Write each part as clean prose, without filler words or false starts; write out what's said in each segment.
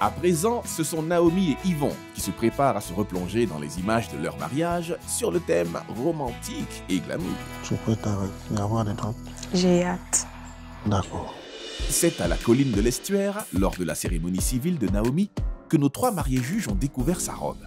À présent, ce sont Naomi et Yvon qui se préparent à se replonger dans les images de leur mariage sur le thème romantique et glamour. Tu peux y avoir des notes? J'ai hâte. D'accord. C'est à la colline de l'Estuaire, lors de la cérémonie civile de Naomi, que nos 3 mariés juges ont découvert sa robe.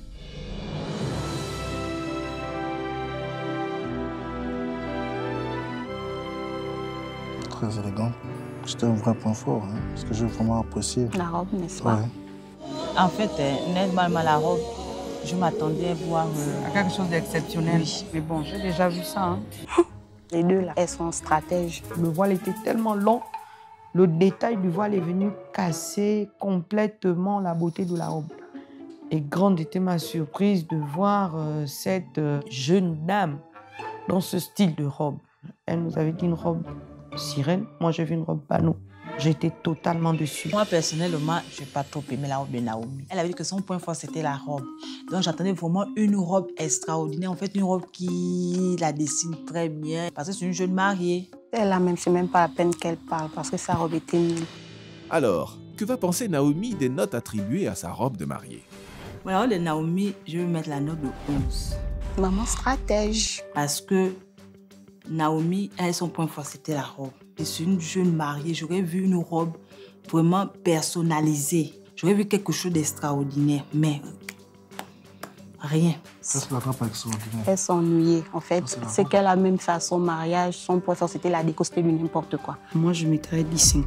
Très élégant. C'était un vrai point fort, hein, parce que j'ai vraiment apprécié. La robe, n'est-ce pas? Ouais. En fait, honnêtement, la robe, je m'attendais à voir quelque chose d'exceptionnel. Oui. Mais bon, j'ai déjà vu ça. Hein. Les deux, là, elles sont stratèges. Le voile était tellement long, le détail du voile est venu casser complètement la beauté de la robe. Et grande était ma surprise de voir cette jeune dame dans ce style de robe. Elle nous avait dit une robe sirène, moi j'ai vu une robe panneau. J'étais totalement dessus. Moi, personnellement, je n'ai pas trop aimé la robe de Naomi. Elle avait dit que son point fort, c'était la robe. Donc, j'attendais vraiment une robe extraordinaire. En fait, une robe qui la dessine très bien. Parce que c'est une jeune mariée. Elle-là même, c'est même pas la peine qu'elle parle parce que sa robe était nulle. Alors, que va penser Naomi des notes attribuées à sa robe de mariée? Pour la robe de Naomi, je vais mettre la note de 11. Maman stratège. Parce que Naomi, elle, son point fort, c'était la robe. Je suis une jeune mariée, j'aurais vu une robe vraiment personnalisée. J'aurais vu quelque chose d'extraordinaire, mais rien. Ça, c'est la robe extraordinaire. Elle s'ennuyait. En fait, c'est qu'elle a même fait à son mariage. Son point fort, c'était la déco, c'était du n'importe quoi. Moi, je mettrais 10-50.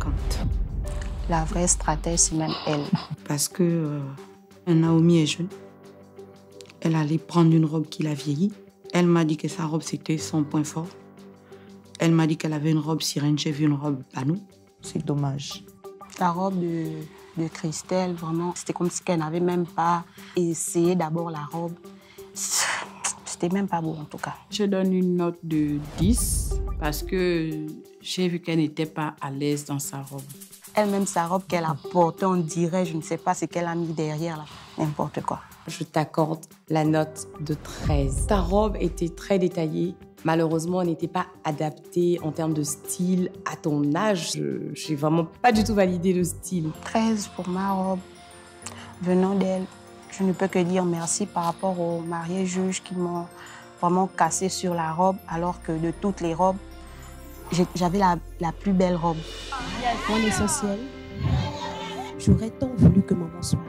La vraie stratège, c'est même elle. Parce que Naomi est jeune. Elle allait prendre une robe qui l'a vieilli. Elle m'a dit que sa robe, c'était son point fort. Elle m'a dit qu'elle avait une robe sirène, j'ai vu une robe panneau. C'est dommage. La robe de Christelle, vraiment, c'était comme si qu'elle n'avait même pas essayé d'abord la robe. C'était même pas beau en tout cas. Je donne une note de 10 parce que j'ai vu qu'elle n'était pas à l'aise dans sa robe. Elle-même, sa robe qu'elle a portée, on dirait, je ne sais pas ce qu'elle a mis derrière, là. N'importe quoi. Je t'accorde la note de 13. Ta robe était très détaillée. Malheureusement, elle n'était pas adaptée en termes de style à ton âge. Je n'ai vraiment pas du tout validé le style. 13 pour ma robe. Venant d'elle, je ne peux que dire merci par rapport aux mariés juges qui m'ont vraiment cassé sur la robe, alors que de toutes les robes, j'avais la plus belle robe. Pour l'essentiel, j'aurais tant voulu que maman soit là.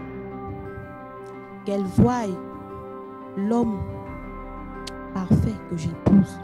Qu'elle voie l'homme parfait que j'épouse.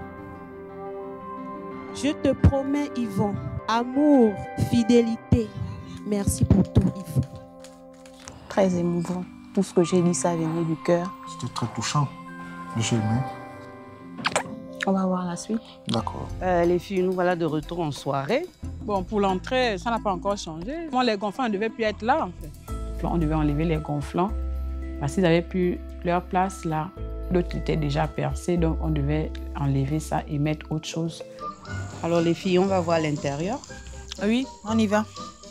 Je te promets, Yvon, amour, fidélité. Merci pour tout, Yvon. Très émouvant. Tout ce que j'ai dit, ça venait du cœur. C'était très touchant. J'ai aimé. On va voir la suite. D'accord. Les filles, nous voilà de retour en soirée. Bon, pour l'entrée, ça n'a pas encore changé. Moi, les gonflants ne devaient plus être là, en fait. On devait enlever les gonflants parce qu'ils n'avaient plus leur place là. L'autre était déjà percé, donc on devait enlever ça et mettre autre chose. Alors les filles, on va voir l'intérieur. Oui, on y va.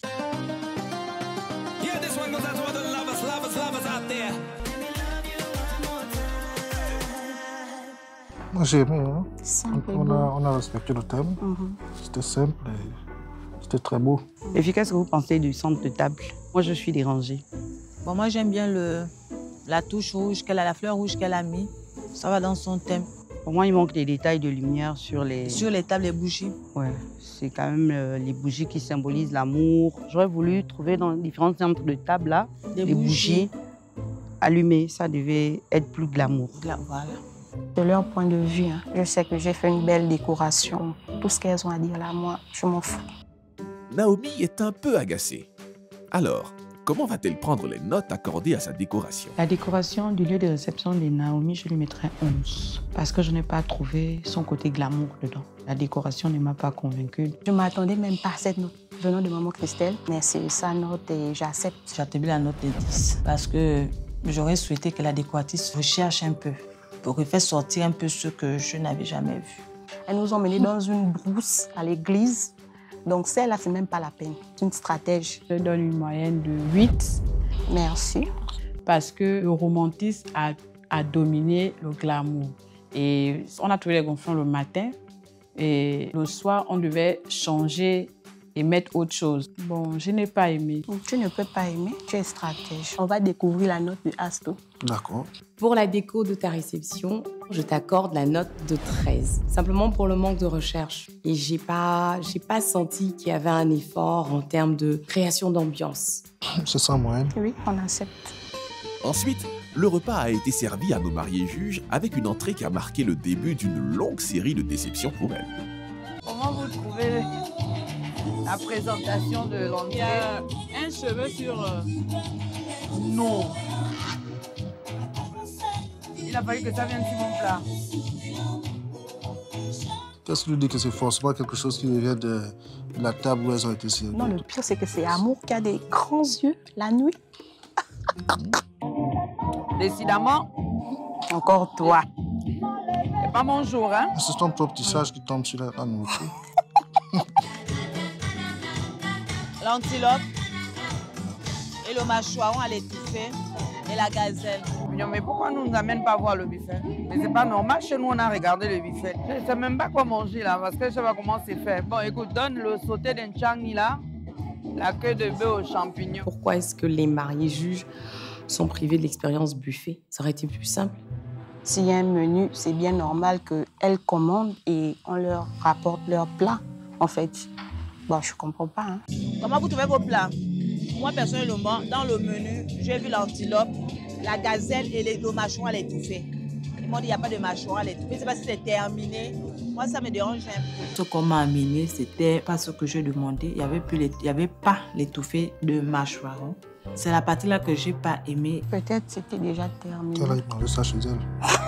Moi, j'ai aimé. Hein? Simple On a respecté le thème. C'était simple et c'était très beau. Les filles, qu'est-ce que vous pensez du centre de table? Moi, je suis dérangée. Bon, moi, j'aime bien la touche rouge qu'elle a, la fleur rouge qu'elle a mis. Ça va dans son thème. Pour moi, il manque des détails de lumière sur les... Sur les tables, les bougies. Ouais, c'est quand même les bougies qui symbolisent l'amour. J'aurais voulu trouver dans différents centres de table, là, des bougies allumées. Ça devait être plus glamour. Voilà. De leur point de vue, hein, je sais que j'ai fait une belle décoration. Tout ce qu'elles ont à dire là, moi, je m'en fous. Naomi est un peu agacée. Alors, comment va-t-elle prendre les notes accordées à sa décoration? La décoration du lieu de réception de Naomi, je lui mettrais 11. Parce que je n'ai pas trouvé son côté glamour dedans. La décoration ne m'a pas convaincue. Je ne m'attendais même pas à cette note venant de maman Christelle. Mais c'est sa note et j'accepte. J'attribue la note de 10. Parce que j'aurais souhaité que la décoratrice recherche un peu. Pour faire sortir un peu ce que je n'avais jamais vu. Elles nous ont menés dans une brousse à l'église. Donc celle-là, c'est même pas la peine. C'est une stratège. Je donne une moyenne de 8. Merci. Parce que le romantisme a dominé le glamour. Et on a trouvé les gonflants le matin. Et le soir, on devait changer et mettre autre chose. Bon, je n'ai pas aimé. Tu ne peux pas aimer, tu es stratège. On va découvrir la note de Asto. D'accord. Pour la déco de ta réception, je t'accorde la note de 13. Simplement pour le manque de recherche. Et j'ai pas senti qu'il y avait un effort en termes de création d'ambiance. C'est ça, moyenne. Oui, on accepte. Ensuite, le repas a été servi à nos mariés juges avec une entrée qui a marqué le début d'une longue série de déceptions pour elles. Comment vous trouvez la présentation de l'entrée? Il y a un cheveu sur... Non. Il a fallu que ça vienne sur mon plat. Qu'est-ce qui nous dit que c'est forcément quelque chose qui vient de la table où elles ont été servies? Non, le pire, c'est que c'est Amour qui a des grands yeux la nuit. Décidément. Encore toi. C'est pas mon jour, hein? C'est ton petit sage qui tombe sur la nourriture. L'antilope et le mâchoiron à l'étouffée et la gazelle. Mais pourquoi nous amène pas voir le buffet? Mais c'est pas normal, chez nous on a regardé le buffet. Je ne sais même pas quoi manger là, parce que je sais pas comment c'est fait. Bon, écoute, donne le sauté d'un changi là, la queue de bœuf aux champignons. Pourquoi est-ce que les mariés juges sont privés de l'expérience buffet? Ça aurait été plus simple. S'il y a un menu, c'est bien normal qu'elles commandent et on leur rapporte leur plat, en fait. Bon, je comprends pas. Hein. Comment vous trouvez vos plats? Moi, personnellement, dans le menu, j'ai vu l'antilope, la gazelle et le mâchoiron à l'étouffée. Ils m'ont dit qu'il n'y a pas de mâchoiron à l'étouffée. Je ne sais pas si c'est terminé. Moi, ça me dérange un peu. Ce qu'on m'a amené, c'était pas ce que je demandais. Il y avait pas l'étouffée de mâchoiron. C'est la partie là que j'ai pas aimé. Peut-être c'était déjà terminé. Elle a demandé ça chez elle.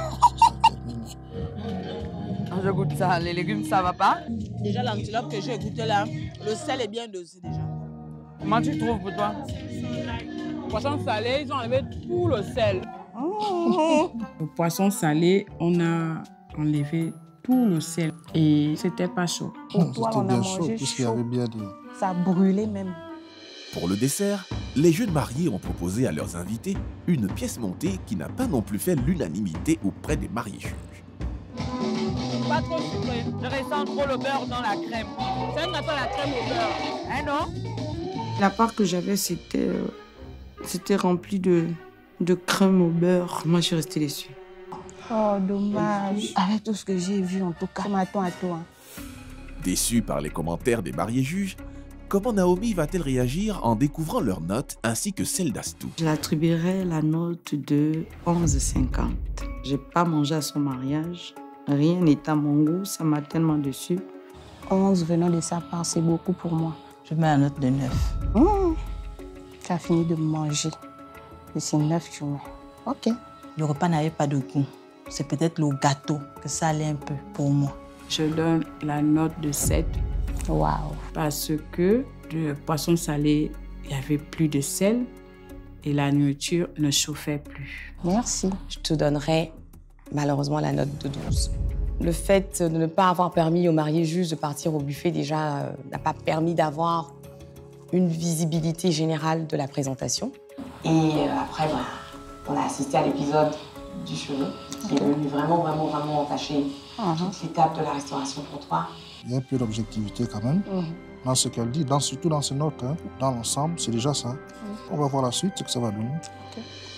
Je goûte ça. Les légumes, ça va pas? Déjà, l'antilope que j'ai goûté là, le sel est bien dosé déjà. Comment tu trouves pour toi? Poisson salé, ils ont enlevé tout le sel. Le poisson salé, on a enlevé tout le sel et c'était pas chaud. Pour toi, on a bien mangé chaud, puisqu'il y chaud. avait bien dit. Ça brûlait même. Pour le dessert, les jeunes mariés ont proposé à leurs invités une pièce montée qui n'a pas non plus fait l'unanimité auprès des mariés juges. Pas trop sucré. Je ressens trop le beurre dans la crème. C'est un gâteau à la crème au beurre. Hein, non? La part que j'avais, c'était rempli de crème au beurre. Moi, je suis restée déçue. Oh, dommage. Avec tout ce que j'ai vu, en tout cas, je m'attends à toi. Déçue par les commentaires des mariés juges, comment Naomi va-t-elle réagir en découvrant leurs notes ainsi que celles d'Astou? Je l'attribuerais la note de 11,50. J'ai pas mangé à son mariage. Rien n'est à mon goût, ça m'a tellement déçue. 11 venant de sa part, c'est beaucoup pour moi. Je mets la note de 9. Tu as fini de manger. Et c'est 9 tu mets. Ok. Le repas n'avait pas de goût. C'est peut-être le gâteau que ça allait un peu pour moi. Je donne la note de 7. Waouh. Parce que le poisson salé, il n'y avait plus de sel et la nourriture ne chauffait plus. Merci. Je te donnerai malheureusement la note de 12. Le fait de ne pas avoir permis aux mariés juges de partir au buffet déjà n'a pas permis d'avoir une visibilité générale de la présentation. Et après, voilà, on a assisté à l'épisode du cheveu qui est venu vraiment entacher toute l'étape de la restauration pour toi. Il y a un peu d'objectivité quand même dans ce qu'elle dit, surtout dans ses notes. Hein. Dans l'ensemble, c'est déjà ça. On va voir la suite, ce que ça va donner. Okay.